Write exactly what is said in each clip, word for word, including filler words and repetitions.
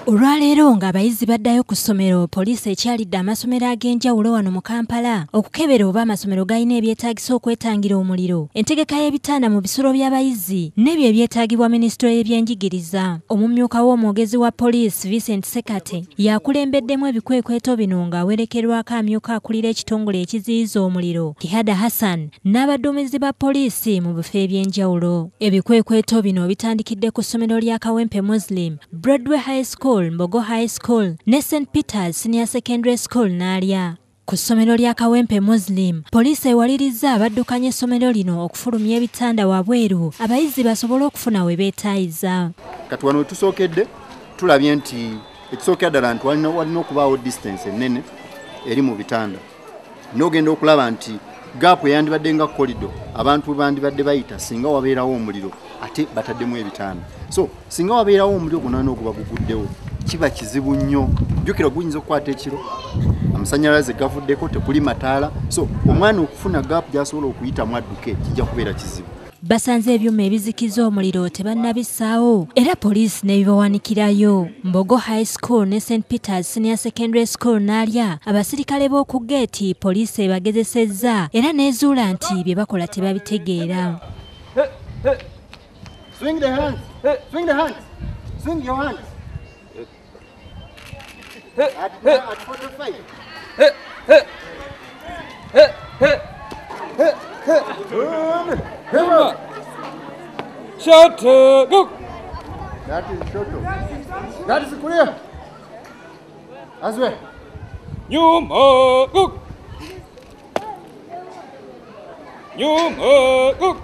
Olwaleero ng'abayizi baddayo ku ssomero, poliisi ekyalidde amasomero ag'enjawulo wano mu Kampala okukebera oba amasomero galina ebyetaagisa okwetangira omuliro, entegeka y'ebitanda mu bisulo by'abayizi n'ebyo ebyetaagibwa minisitule y'ebyenjigiriza. Omumyuka w'omwogezi wa poliisi Vincent Sekate yakulembeddemu ebikwekweto bino ng'awerekerwako amyuka akulira ekitongole ekiziyiza omuliro Kihada Hassan n'abaduumizi ba poliisi mu bifo eby'enjawulo. Ebikwekweto bino bitandikidde ku ssomero lya Kawempe Muslim, Broadway High School, Mbogo High School ne Saint Peter's Senior Secondary School n'alya. Ku ssomero lya Kawempe Muslim, poliisi ewalirizza abaddukanya essomero lino okufulumya ebitanda wabweru abayizi basobole okufuna we beetaayiza. Kati wano tusookedde tulabye nti ekisookera ddala nti walina walina okubaawo distance ennene eri mu bitanda. N'ogenda okulaba nti gaapu eyandibadde nga kolido abantu bandibadde bayita singa wabeerawo omuliro ate bataddemu ebitanda. So singa wabeerawo omuliro gunaana okuba guguddewo kiba kizibu nnyo. Jjukira guyinza okukwata ekiro, amasannyalaze gavuddeko, tekuli mataala. So omwana okufuna gaapu gy'asobola okuyitamu adduke kijja kubeera kizibu. Basanze ebyuma ebizikiza omuliro tebannabissaawo era poliisi n'ebibawanikirayo. Mbogo High School ne Saint Peter's Senior Secondary School n'alya abasirikale b'oku geeti poliisi ebagezesezza era n'ezuula nti bye bakola tebabitegeera. Hey, hey. Swing the hands. Hey. Swing the hands. Swing your hands. Hey. At, hey. At forty-five. Hey. Hey. Hey. Hey. Hey. Hey. Hey. Shut up. Go. That is shut up. That is clear. As well. You must go. You must go.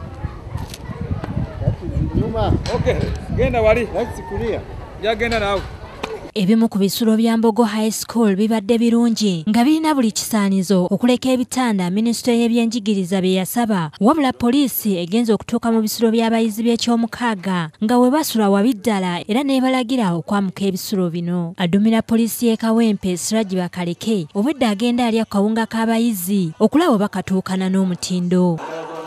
Okay, genda wali. That's clear. Ya genda nawe. Ebimu ku bisulo bya Mbogo High School bibadde birungi nga birina buli kisaanizo okuleka ebitanda minisitule y'ebyenjigiriza bye yasaba, wabula poliisi egenza okutuuka mu bisulo by'abayizi b'ekyomukaaga nga we basula wabiddala era n'ebalagira okwamuka ebisulo bino. Addumira poliisi y'e Kawempe Siragi Bakaleke obwedda agenda alya ku kawunga k'abayizi okulaba oba katuukana n'omutindo.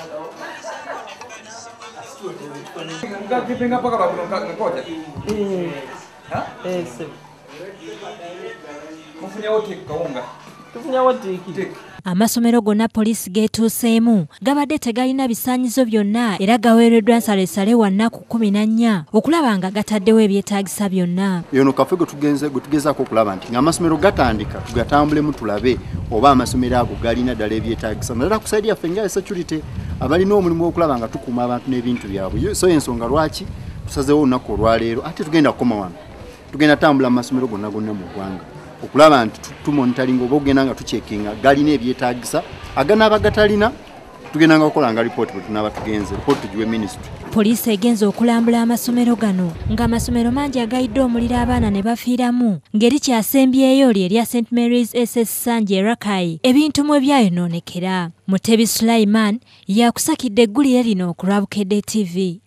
Amasomero gonna poliisi geetuuseemu gabadde tegalina bisaanyizo byonna era gaweereddwa nsalesale wa nnaku kumi na nnya okulaba nga gataddewo ebyetaagisa byonna. Yono kafe gwe tugenze gwe tugezaako okulaba nti ng'amasomero gatandika tugatambulemu tulabe oba amasomero ago galina ddala ebyetaagisa. Naddala ku saidi yaffe nga security abalina omulimu okulaba nga tukuuma abantu n'ebintu byabwe. So ensonga lwaki tusazeewo olunaku olwaleero ate tugenda kukoma wano. Tugenda tambula amasomero gonna gonna mu ggwanga okulaba nti tumonitalinga oba ogenda nga tucekinga galina ebyetaagisa aganaaba gatalina tugenda nga okukola nga lipooti bwe tunaaba tugenze lipooti tugiwe minisitule. Poliisi egenza okulambula amasomero gano ng'amasomero mangi agayidde omuliro abaana ne bafiiramu ng'eri kyasembyeyo lye erya Saint Mary's S S Sanje Rakai ebintu mwe byayonoonekera. Mutebi Sulaiman yakusakidde eggulire lino ku Lwabukedde T V.